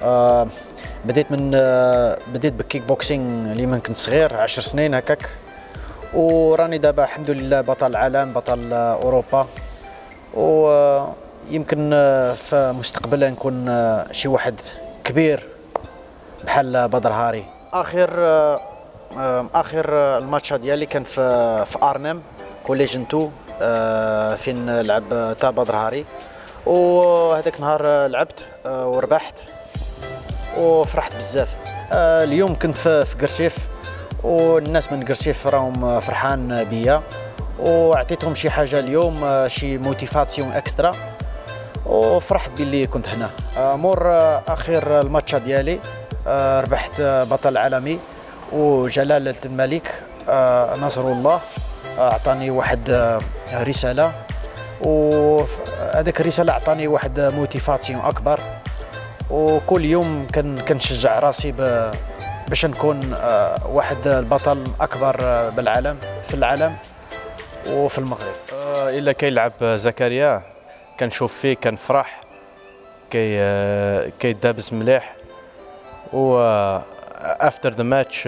بديت بالكيك بوكسينغ اللي من كنت صغير 10 سنين هكاك، وراني دابا الحمد لله بطل العالم، بطل اوروبا، ويمكن في مستقبلا نكون شي واحد كبير بحال بدر هاري. اخر الماتش ديالي كان في ارنم كوليجن 2 فين لعب تاع بدر هاري، وهذاك نهار لعبت وربحت وفرحت بزاف. اليوم كنت في قرشيف، والناس من قرشيف راهم فرحان بيا، وعطيتهم شي حاجه اليوم، شي موتيفاسيون اكسترا، وفرحت باللي كنت هنا. مور اخر الماتش ديالي ربحت بطل عالمي، وجلالة الملك نصر الله اعطاني واحد رساله، وهذيك الرساله اعطاني واحد موتيفاسيون اكبر، وكل يوم كنشجع راسي باش نكون واحد البطل اكبر بالعالم، في العالم وفي المغرب. الا كيلعب زكريا كنشوف فيه كنفرح، كيدابز مليح، و after the match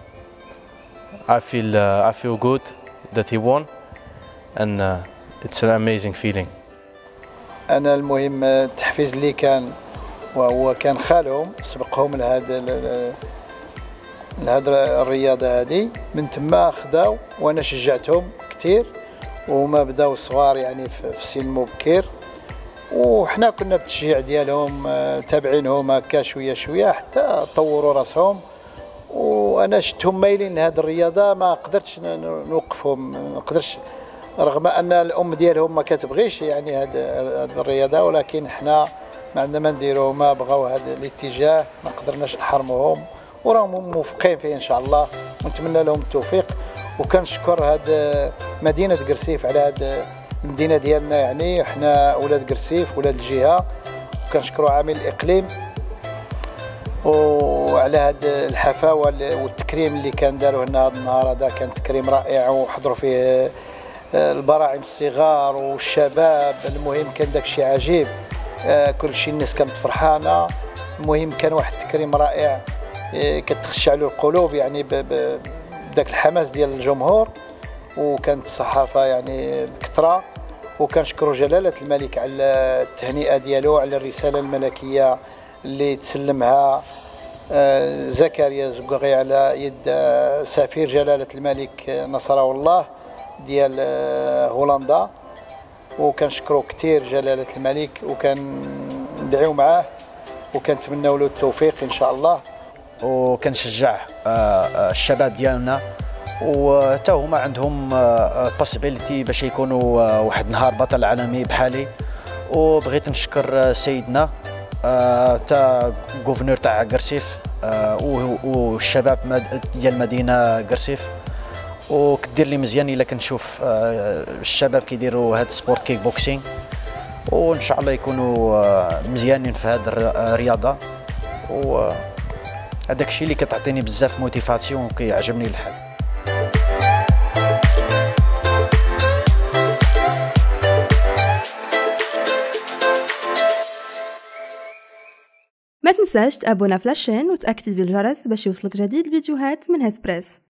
I feel good that he won, and it's an amazing feeling. انا المهم التحفيز اللي كان، وهو كان خالهم سبقهم لهذا الرياضه هذه، من تما خداو وانا شجعتهم كثير، وهما بداو صغار يعني في سن مبكر، وحنا كنا بالتشجيع ديالهم تابعينهم هكا شويه شويه حتى طوروا راسهم، وانا شفتهم مايلين لهذه الرياضه، ما قدرتش نوقفهم، ما قدرتش، رغم ان الام ديالهم ما كتبغيش يعني هذه الرياضه، ولكن حنا ما عندنا ما نديروا، ما بغاو هذا الاتجاه، ما قدرناش نحرموهم، وراهم موفقين فيه ان شاء الله، ونتمنى لهم التوفيق. وكنشكر هذه مدينه قرسيف على هذه المدينه ديالنا، يعني حنا ولاد قرسيف ولاد الجهه، وكنشكروا عامل الاقليم وعلى هذه الحفاوه والتكريم اللي كان داروه لنا هذا النهار. هذا كان تكريم رائع، وحضروا فيه البراعم الصغار والشباب، المهم كان داك الشيء عجيب، كل شيء الناس كانت فرحانه، المهم كان واحد التكريم رائع كتخشع له القلوب، يعني بداك الحماس ديال الجمهور، وكانت الصحافه يعني بكثره، وكنشكروا جلاله الملك على التهنئه ديالو، على الرساله الملكيه اللي تسلمها زكريا زقاغي على يد سفير جلاله الملك نصره الله ديال هولندا، وكنشكروا كثير جلاله الملك، وكندعيو معاه، وكنتمناو له التوفيق ان شاء الله. وكنشجع الشباب ديالنا، وتا هما عندهم possibility باش يكونوا واحد النهار بطل عالمي بحالي. وبغيت نشكر سيدنا تا غوفرنور تاع قرسيف، والشباب ديال مدينه قرسيف، وكدير لي مزيان الا كنشوف الشباب كيديروا هاد سبورت كيك بوكسينغ، وان شاء الله يكونوا مزيانين في هاد الرياضه، وهذاك الشيء اللي كتعطيني بزاف موتيفاسيون وكيعجبني الحال. ما تنساش تابونا في لاشين وتأكد بالجرس باش يوصلك جديد الفيديوهات من هاد بريس.